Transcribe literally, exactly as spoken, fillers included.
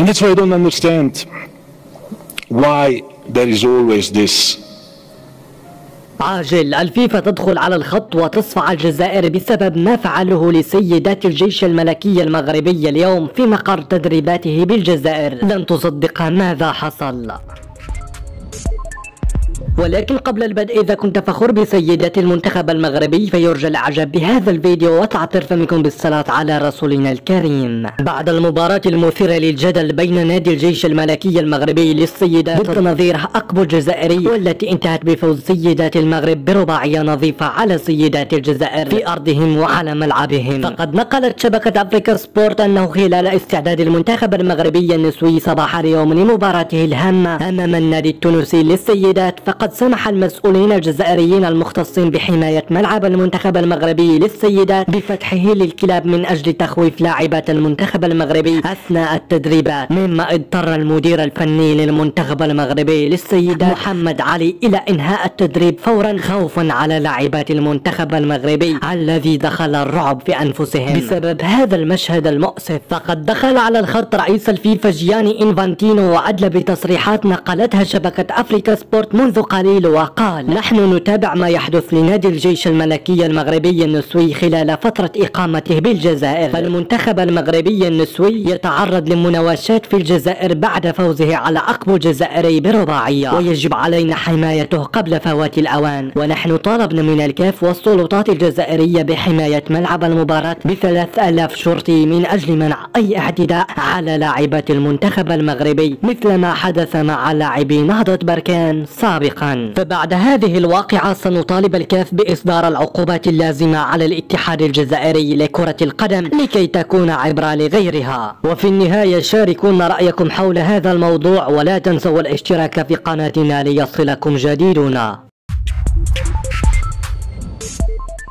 And that's why I don't understand why there is always this. عاجل، الفيفا تدخل على الخط وتصفع الجزائر بسبب ما فعله لسيدات الجيش الملكي المغربي اليوم في مقر تدريباته بالجزائر. لن تصدق ماذا حصل. ولكن قبل البدء، إذا كنت فخور بسيدات المنتخب المغربي فيرجى الإعجاب بهذا الفيديو وتعطر منكم بالصلاة على رسولنا الكريم. بعد المباراة المثيرة للجدل بين نادي الجيش الملكي المغربي للسيدات ضد نظيره أقبو الجزائري، والتي انتهت بفوز سيدات المغرب برباعية نظيفة على سيدات الجزائر في أرضهم وعلى ملعبهم، فقد نقلت شبكة أفريكا سبورت أنه خلال استعداد المنتخب المغربي النسوي صباح اليوم لمباراته الهامة أمام النادي التونسي للسيدات، فقد سمح المسؤولين الجزائريين المختصين بحماية ملعب المنتخب المغربي للسيدات بفتحه للكلاب من أجل تخويف لاعبات المنتخب المغربي أثناء التدريبات، مما اضطر المدير الفني للمنتخب المغربي للسيدات محمد علي إلى إنهاء التدريب فورا، خوفا على لاعبات المنتخب المغربي الذي دخل الرعب في أنفسهم بسبب هذا المشهد المؤسف. فقد دخل على الخط رئيس الفيفا جياني إنفانتينو وأدلى بتصريحات نقلتها شبكة أفريكا سبورت منذ قليل، وقال: نحن نتابع ما يحدث لنادي الجيش الملكي المغربي النسوي خلال فترة إقامته بالجزائر، فالمنتخب المغربي النسوي يتعرض لمناوشات في الجزائر بعد فوزه على أقبو الجزائري برباعية، ويجب علينا حمايته قبل فوات الأوان، ونحن طالبنا من الكاف والسلطات الجزائرية بحماية ملعب المباراة بثلاث آلاف شرطي من أجل منع أي اعتداء على لاعبات المنتخب المغربي مثل ما حدث مع لاعبي نهضة بركان سابقا. فبعد هذه الواقعة سنطالب الكاف بإصدار العقوبات اللازمة على الاتحاد الجزائري لكرة القدم لكي تكون عبرة لغيرها. وفي النهاية شاركونا رأيكم حول هذا الموضوع، ولا تنسوا الاشتراك في قناتنا ليصلكم جديدنا.